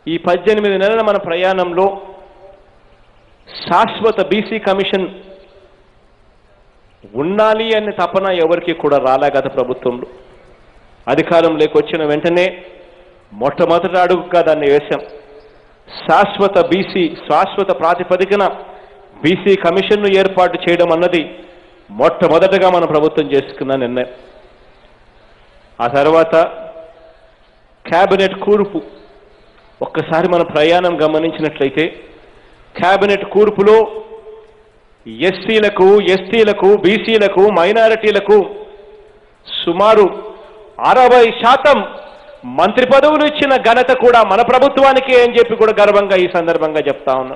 ఈ 18 నెలల మన ప్రయాణంలో శాశ్వత బీసీ కమిషన్ ఉండాలి అనే తపన ఎవరికి కూడా రాలే గత ప్రభుత్వంలో. అధికారంలోకి వచ్చిన వెంటనే మొట్టమొదటి అడుగుగా దాన్ని వేశాం. శాశ్వత ప్రాతిపదికన బీసీ కమిషన్ను ఏర్పాటు చేయడం అన్నది మొట్టమొదటగా మన ప్రభుత్వం చేసుకున్న నిర్ణయం. ఆ తర్వాత క్యాబినెట్ కూర్పు, ఒక్కసారి మన ప్రయాణం గమనించినట్లయితే క్యాబినెట్ కూర్పులో ఎస్సీలకు, ఎస్టీలకు, బీసీలకు, మైనారిటీలకు సుమారు 60% మంత్రి పదవులు ఇచ్చిన ఘనత కూడా మన ప్రభుత్వానికే అని చెప్పి కూడా గర్వంగా ఈ సందర్భంగా చెప్తా ఉన్నా.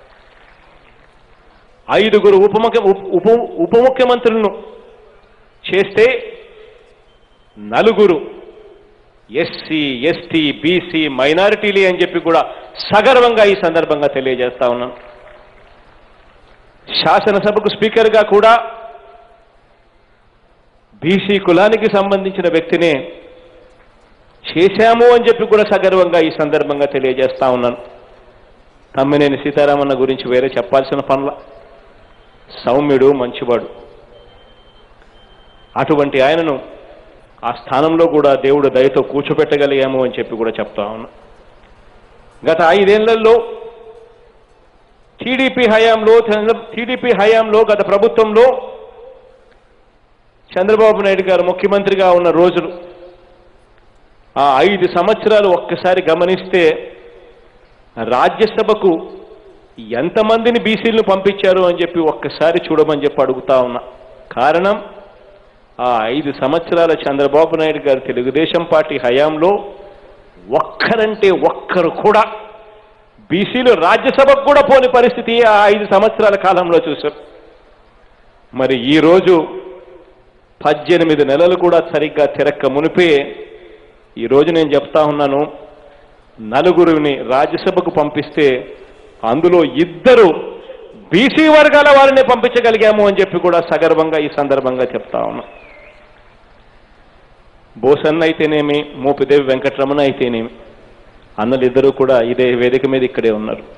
5 ఉప ముఖ్యమంత్రులను చేస్తే 4 ఎస్సీ, ఎస్టీ, బీసీ, మైనారిటీలే అని చెప్పి కూడా సగర్వంగా ఈ సందర్భంగా తెలియజేస్తా ఉన్నాను. శాసనసభకు స్పీకర్గా కూడా బీసీ కులానికి సంబంధించిన వ్యక్తినే చేశాము అని చెప్పి కూడా సగర్వంగా ఈ సందర్భంగా తెలియజేస్తా ఉన్నాను. తమ్మినేని సీతారామన్న గురించి వేరే చెప్పాల్సిన పనుల, సౌమ్యుడు, మంచివాడు. అటువంటి ఆయనను ఆ స్థానంలో కూడా దేవుడు దయతో కూర్చోబెట్టగలిగాము అని చెప్పి కూడా చెప్తా ఉన్నా. గత 5 ఏళ్లలో టీడీపీ హయాంలో గత ప్రభుత్వంలో చంద్రబాబు నాయుడు గారు ముఖ్యమంత్రిగా ఉన్న రోజులు, ఆ 5 సంవత్సరాలు ఒక్కసారి గమనిస్తే రాజ్యసభకు ఎంతమందిని బీసీలను పంపించారు అని చెప్పి ఒక్కసారి చూడమని చెప్పి అడుగుతా ఉన్నా. కారణం, ఆ 5 సంవత్సరాల చంద్రబాబు నాయుడు గారు తెలుగుదేశం పార్టీ హయాంలో ఒక్కరంటే ఒక్కరు కూడా బీసీలు రాజ్యసభకు కూడా పోని పరిస్థితి ఆ 5 సంవత్సరాల కాలంలో చూశారు. మరి ఈరోజు 18 నెలలు కూడా సరిగ్గా తిరక్క మునిపే ఈరోజు నేను చెప్తా ఉన్నాను, 4 రాజ్యసభకు పంపిస్తే అందులో 2 బీసీ వర్గాల వారిని పంపించగలిగాము అని చెప్పి కూడా సగర్వంగా ఈ సందర్భంగా చెప్తా ఉన్నా. బోసన్న అయితేనేమి, మోపిదేవి వెంకటరమణ అయితేనేమి, అన్నలిద్దరూ కూడా ఇదే వేదిక మీద ఇక్కడే ఉన్నారు.